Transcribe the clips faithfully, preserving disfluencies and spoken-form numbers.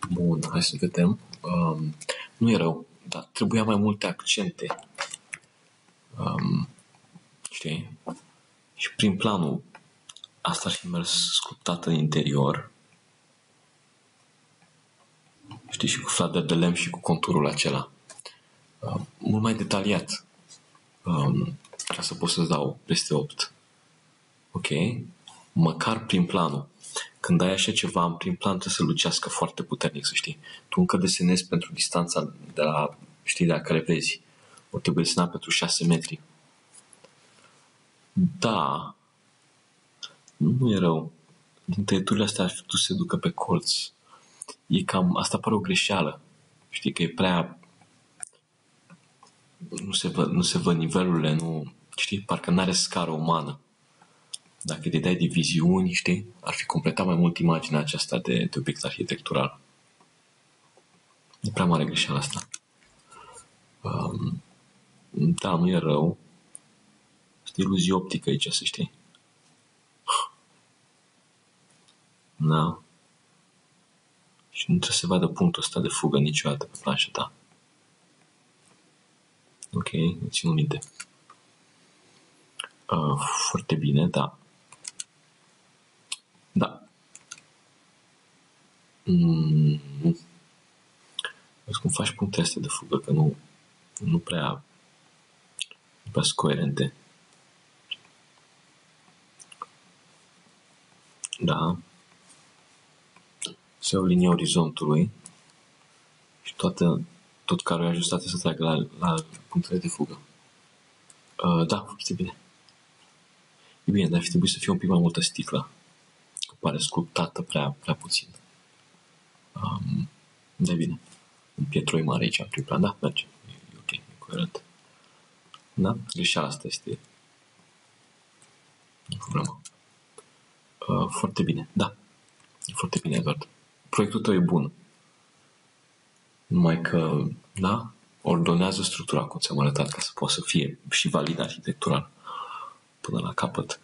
Bun, hai să vedem. Um, nu e rău, dar trebuia mai multe accente. Um, știi? Și prin planul asta ar fi mers sculptat în interior. Știi, și cu flader de lemn și cu conturul acela. Uh, mult mai detaliat. Um, ca să pot să-ți dau peste opt. Ok? Măcar prin planul. Când ai așa ceva în prim plan, trebuie să lucească foarte puternic, să știi. Tu încă desenezi pentru distanța de la, știi, de la care vezi. O trebuie desena pentru șase metri. Da. Nu e rău. Din tăieturile astea ar fi putut să se ducă pe colț. E cam, asta pare o greșeală. Știi că e prea... Nu se văd, nu se văd nivelurile, nu... Știi, parcă n-are scară umană. Dacă te dai diviziuni, știi, ar fi completat mai mult imaginea aceasta de, de obiect arhitectural. E prea mare greșeala asta. Um, da, nu e rău. Este iluzie optică aici, să știi. Da. Și nu trebuie să vadă punctul ăsta de fugă niciodată pe planșa ta. Ok, țin minte. Uh, foarte bine, da. Da. Mm. Vezi cum faci punctele astea de fugă, că nu, nu prea, nu prea sunt coerente. Da. Se iau linia orizontului și toată, tot carul e ajustat să treacă la, la punctele de fugă. Uh, da, foarte bine. E bine, dar ar fi trebuit să fie un pic mai multă sticlă. Pare sculptată prea, prea puțin. Um, da, bine. Un pietroi mare aici, în prim plan. Da, merge. E, e ok, e coerent. Da? Greșeala asta este... Nu problemă. Uh, foarte bine, da. E foarte bine, Edward. Proiectul tău e bun. Numai că, da, ordonează structura, cum ți-am arătat, ca să poată să fie și valid arhitectural până la capăt.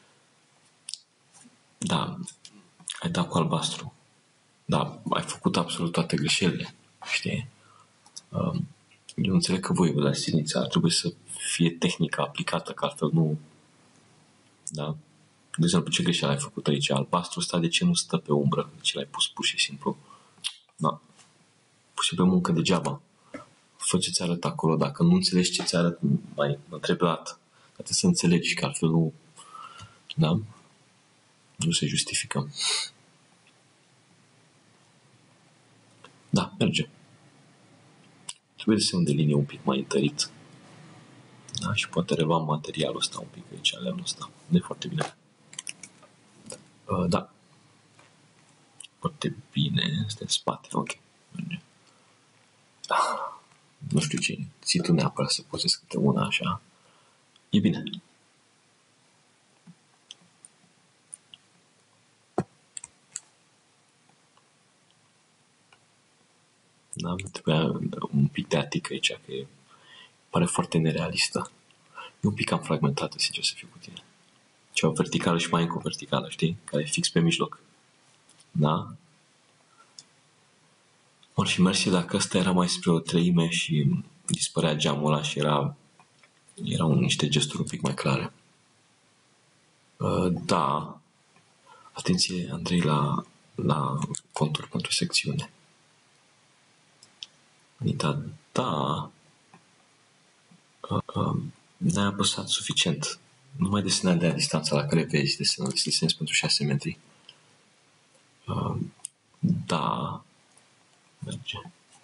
Da, ai dat cu albastru. Da, ai făcut absolut toate greșelile, știi? Um, eu înțeleg că voi vă dați silnița, ar trebui să fie tehnica aplicată, că altfel nu... Da? De exemplu, ce greșeală ai făcut aici? Albastru ăsta, de ce nu stă pe umbră? De ce l-ai pus pur și simplu? Da. Pus și pe muncă degeaba. Fă ce ți arăt acolo. Dacă nu înțelegi ce ți arăt, mai mă întreb o dată. Trebuie să înțelegi, că altfel nu... Da? Nu se justifică. Da, merge. Trebuie să de linie un pic mai întărit. Da? Și poate relua materialul ăsta un pic aici, lemnul ăsta. Nu e foarte bine. Uh, da. Foarte bine. Este în spate. Ok. Merge. Ah, nu știu ce. Ții tu neapărat să poți câte una așa. E bine. Da, trebuia un pic de atic aici, că e, pare foarte nerealistă. E un pic cam fragmentată, sincer să fiu cu tine. Ceva verticală și mai încă o verticală, știi? Care e fix pe mijloc. Da? Or fi mersi dacă ăsta era mai spre o treime și dispărea geamul ăla și era, erau niște gesturi un pic mai clare. Uh, da. Atenție, Andrei, la, la contur pentru secțiune. Anita, da. Uh, uh, n-ai apăsat suficient. Nu mai desena de la distanța la care vezi, desenezi, desenezi pentru șase metri. Uh, da. Merge.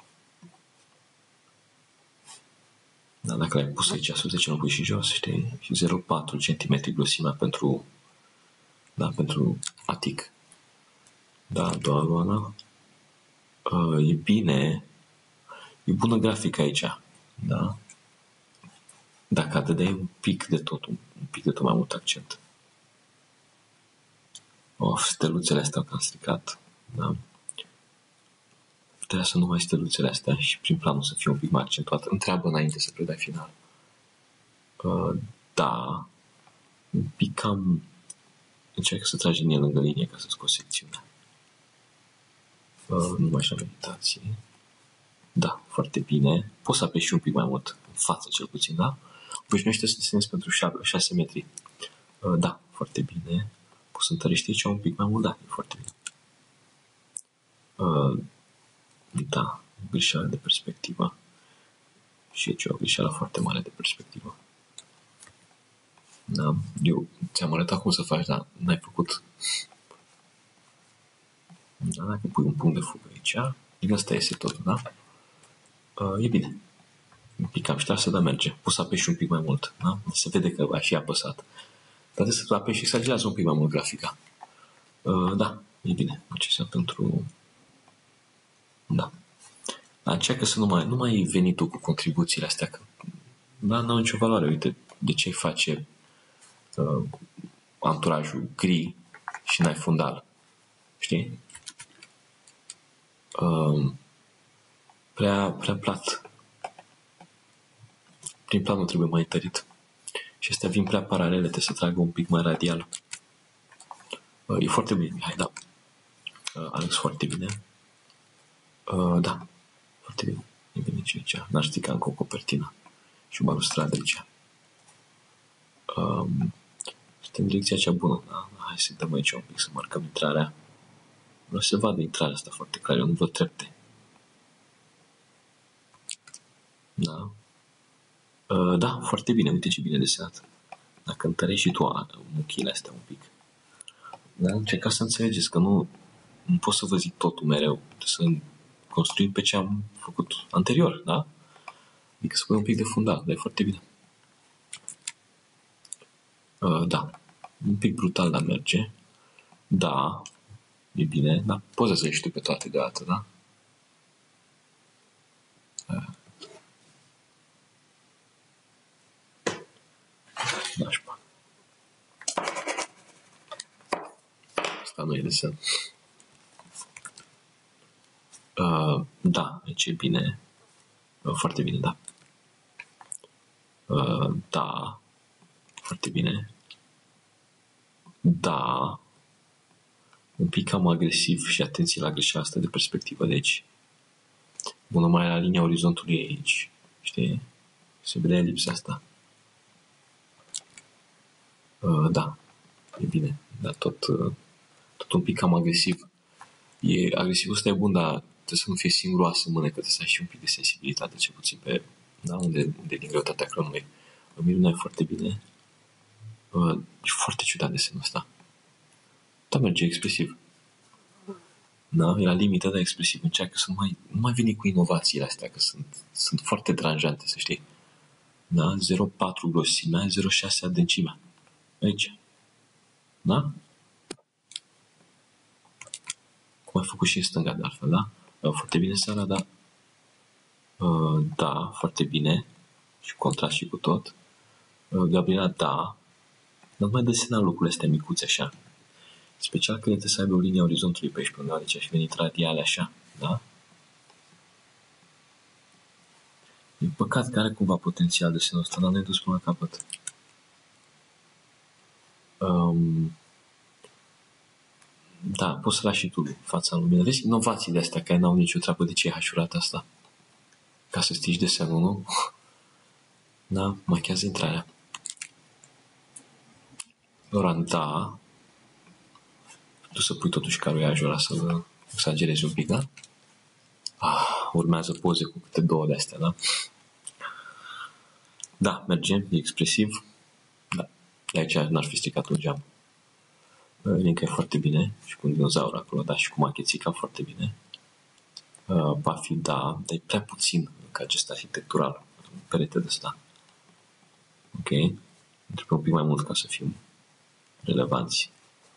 Da, dacă l-ai pus aici sus, de ce nu pui și jos, știi? Și zero virgulă patru centimetri grosimea pentru, da, pentru atic. Da, a doua goană. Uh, e bine. E bună grafică aici. Da. Dacă dădeai un pic de tot, un, un pic de tot mai mult accent. Of, steluțele astea că am stricat. Da. Trebuia să nu mai steluțele astea și prin planul să fie un pic mai accentuat. Întreabă înainte să predai final. Uh, da. Un pic cam... Încerc să tragi linie lângă linie ca să scoți secțiunea. Uh, nu mai știu meditație. Da, foarte bine. Poți să apeși și un pic mai mult în față, cel puțin, da? Obișnuiește să desenezi pentru șase metri. Uh, da, foarte bine. Poți să întărești aici un pic mai mult, da, e foarte bine. Uh, da, greșeală de perspectivă. Și aici o greșeală foarte mare de perspectivă. Da, eu ți-am arătat cum să faci, dar n-ai făcut. Da, dacă pui un punct de fugă aici, din asta iese totul, da? Uh, e bine. Un pic cam ștrasă, dar merge. Poți să apeși un pic mai mult, da? Se vede că ai și apăsat. Dar trebuie să apeși și exagerează un pic mai mult grafica. Uh, da, e bine. Acestea pentru... Da. Dar încearcă să nu mai, nu mai veni tu cu contribuțiile astea, că da, n-au nicio valoare. Uite, de ce face uh, anturajul gri și n-ai fundal? Știi? Uh, prea, prea plat. Prin planul trebuie mai întărit. Și astea vin prea paralele, trebuie să tragă un pic mai radial. Uh, e foarte bine, hai, da. Uh, Alex, foarte bine. Uh, da, foarte bine. E bine ce aici. N-aș strica încă o copertină. Și o balustradă aici. Um, Suntem în direcția cea bună, da? Hai să dăm aici un pic să marcăm intrarea. Vreau să vadă intrarea asta foarte clar. Eu nu văd trepte. Da. Uh, da, foarte bine. Uite ce bine desenat. Dacă întărești și tu muchile astea un pic. Da? Încercați să înțelegeți că nu, nu pot să vă zic totul mereu. Trebuie să construim pe ce am făcut anterior, da? Adică să pui un pic de fundal, dar e foarte bine. Uh, da. Un pic brutal, dar merge. Da. E bine, da. Poți să ieși tu pe toate deodată, da? Uh. Nașpa. Asta nu e desen. Uh, da, deci e bine. Uh, foarte bine, da. Uh, da. Foarte bine. Da. Un pic cam agresiv și atenție la greșeala asta de perspectivă, deci bună mai la linia orizontului aici, știi? Se vede elipsa asta. Uh, da, e bine, dar tot, uh, tot un pic cam agresiv. E, agresivul ăsta e bun, dar trebuie să nu fie singuroasă în mână, că trebuie să ai și un pic de sensibilitate, cel puțin pe, da, unde, unde din greutatea cronului. Miruna e foarte bine. Uh, e foarte ciudat desenul ăsta. Da, merge expresiv. Da, e la limită, dar expresiv. Încearcă să nu mai, nu mai veni cu inovațiile astea, că sunt, sunt foarte deranjante, să știi. Da, zero virgulă patru grosimea, zero virgulă șase adâncimea. Aici. Da? Cum ai făcut și în stânga, de altfel, da? Foarte bine, Sara, da. Uh, da, foarte bine. Și contrast și cu tot. Uh, Gabriela, da. Dar nu mai desena lucrurile astea micuțe așa. Special că trebuie să aibă o linie orizontului pe aici, pe undeva, deci aș venit radiale așa, da? E păcat că are cumva potențial desenul ăsta, dar n-ai dus până la capăt. Um, da, poți să lași și tu fața în lumină. Vezi inovațiile astea care n-au nicio treabă, de ce e hașurat asta? Ca să stici desenul, nu? Da, machează intrarea. Loran, da. Tu să pui totuși caruiajul ăla să-l exagerezi un pic, da? Ah, urmează poze cu câte două de astea, da? Da, merge, e expresiv. Da, de aici n-aș fi stricat un geam. Linca e foarte bine și cu un dinozaur acolo, da, și cu machețica foarte bine. Uh, Buffy, da, dar e prea puțin ca gest arhitectural în perete de ăsta. Ok? Trebuie un pic mai mult ca să fim relevanți.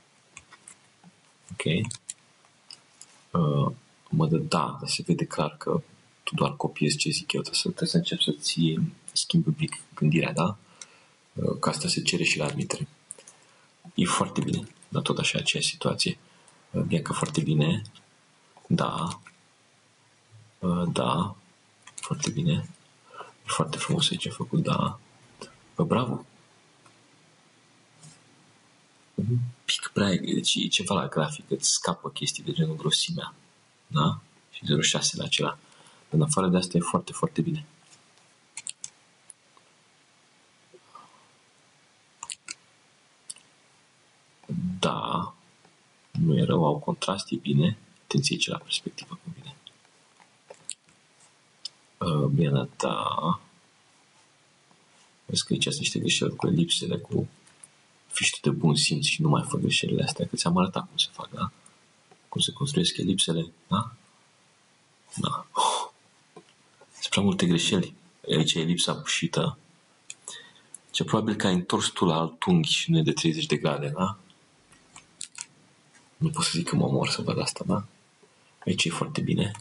Ok? Uh, mă dă da, dar se vede clar că tu doar copiezi ce zic eu, trebuie să, trebuie să începi să-ți schimbi un pic gândirea, da? Uh, că asta se cere și la admitere. E foarte bine, dar tot așa aceeași situație. Uh, Bianca, foarte bine. Da. Uh, da. Foarte bine. E foarte frumos aici a făcut, da. Uh, bravo. Un pic prea, deci e ceva la grafic, îți scapă chestii de genul grosimea. Da? Și zero virgulă șase la acela. În afară de asta e foarte, foarte bine. Da, nu e rău, au contrast, e bine. Atenție ce la perspectivă cum vine. Uh, bine, da. Vezi că aici sunt niște greșeli cu elipsele, cu fiști de bun simț și nu mai fac greșelile astea, că ți-am arătat cum se fac, da? Cum se construiesc elipsele, da? Da. Sunt prea multe greșeli. Aici e elipsa pușită. Ce probabil că ai întors tu la alt unghi și nu e de treizeci de grade, da? Nu pot să zic că mă omor să văd asta, da? Aici e foarte bine.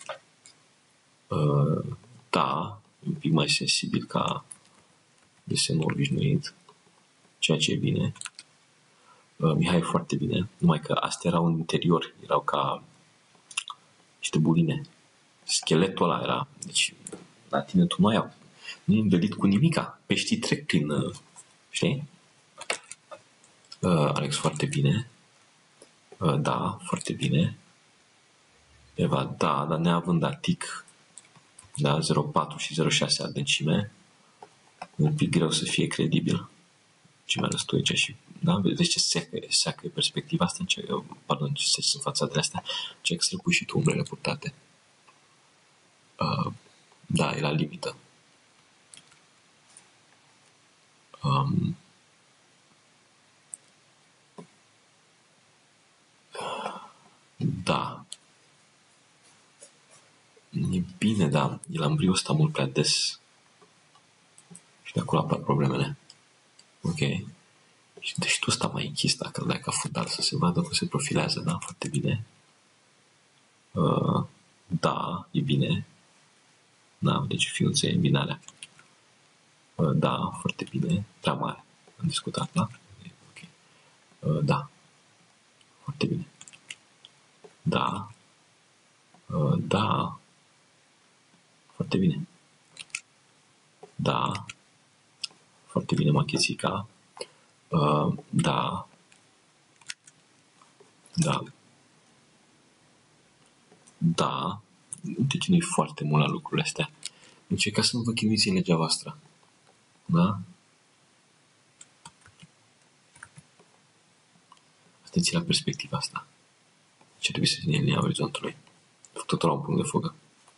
Uh, da, un pic mai sensibil ca desenul obișnuit, ceea ce e bine. Uh, Mihai e foarte bine, numai că astea erau în interior, erau ca niște buline. Scheletul ăla era, deci la tine tu nu ai, nu e învelit cu nimica. Peștii trec prin, uh, știi? Uh, Alex, foarte bine. Uh, da, foarte bine. Eva, da, dar neavând atic, da, zero virgulă patru și zero virgulă șase adâncime, e un pic greu să fie credibil. Ce mi-a răsut aici și, da, vezi ce seacă, seacă e perspectiva asta, ce, pardon, ce se sunt fațadele astea, ce să le pui și tu umbrele purtate. Uh, da, e la limită. Um, da. E bine, da, el ambriul ăsta mult prea des. Și de acolo apar problemele. Ok. Și deci tu ăsta mai închis dacă îl dai ca fundal să se vadă cum se profilează, da? Foarte bine. Uh, da, e bine. Da, deci ființă e binarea. Uh, da, foarte bine. Prea mare. Am discutat, da? Ok. Uh, da. Foarte bine. Da. Uh, da. Foarte bine. Da. Foarte bine, Machițica. Uh, da. Da. Da. Deci nu e foarte mult la lucrurile astea. Încercați să nu vă chinuiți în legea voastră. Da? Atenție la perspectiva asta. Ce trebuie să fie în linia orizontului. Tot la un punct de fugă.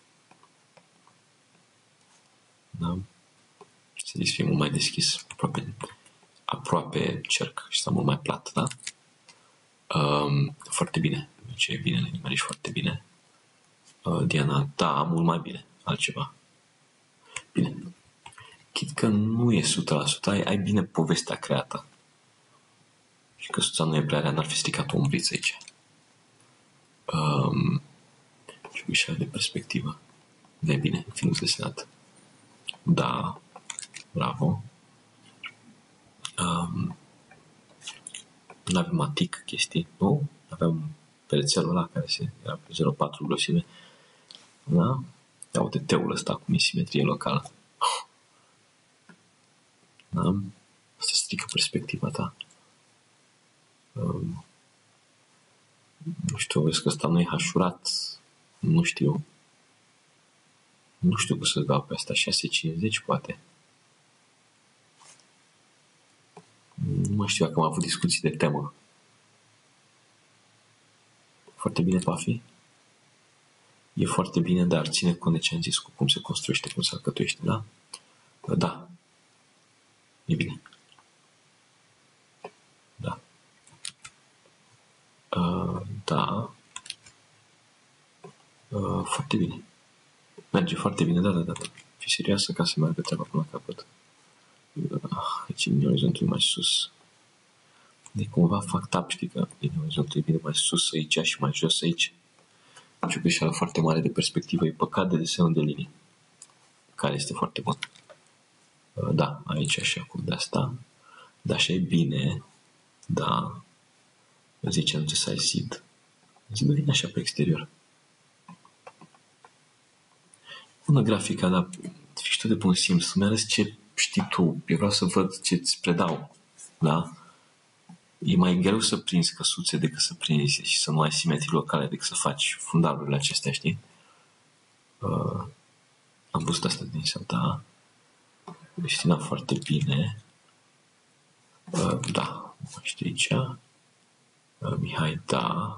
Da? Să fie mult mai deschis. Aproape, aproape cerc și să mult mai plat, da? Um, foarte bine. Deci e bine, ne nimeriști foarte bine. Uh, Diana, da, mult mai bine. Altceva. Bine. Chit că nu e o sută la sută, ai, ai bine povestea creată. Și că suța nu e prea rea, n-ar fi stricat o umbriță aici. Um, și ușa de perspectivă. De bine, fiind desenat. Da, bravo. Um, nu avem atic chestii, nu? Aveam perețelul ăla care se era pe zero virgulă patru grosime. Da? Ia uite teul ăsta cum e simetrie locală. Da? Asta strică perspectiva ta. Um, nu știu, vezi că ăsta nu e hașurat. Nu știu. Nu știu cum să-ți dau pe asta. șase cincizeci poate. Nu mai știu dacă am avut discuții de temă. Foarte bine, Pafi. E foarte bine, dar ține cont de ce am zis cu cum se construiește, cum se alcătuiește, da? Da. E bine. Da. Uh, da. Uh, foarte bine. Merge foarte bine, da, da, da. Fii serioasă ca să meargă treaba până la capăt. Uh, aici linia orizontului mai sus. De cumva fac tap, știi că linia orizontului e bine mai sus aici și mai jos aici. Deci o greșeală foarte mare de perspectivă. E păcat de desenul de linii. Care este foarte bun. Uh, da, aici și acum de asta. Da, așa e bine. Da. Zice, nu trebuie să ai zid. Zidul vine așa pe exterior. Bună grafica, dar fii și tu de bun simț. Să-mi arăți ce știi tu. Eu vreau să văd ce îți predau. Da? e mai greu să prinzi căsuțe decât să prinzi și să nu ai simetrii locale decât să faci fundalurile acestea, știi? Uh, am văzut asta din Santa. Destina foarte bine. Uh, da, știi aici. Uh, Mihai, da.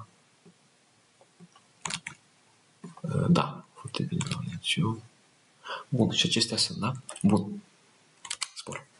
Uh, da, foarte bine, Laurențiu. Bun, și acestea sunt, da? Bun. Spor.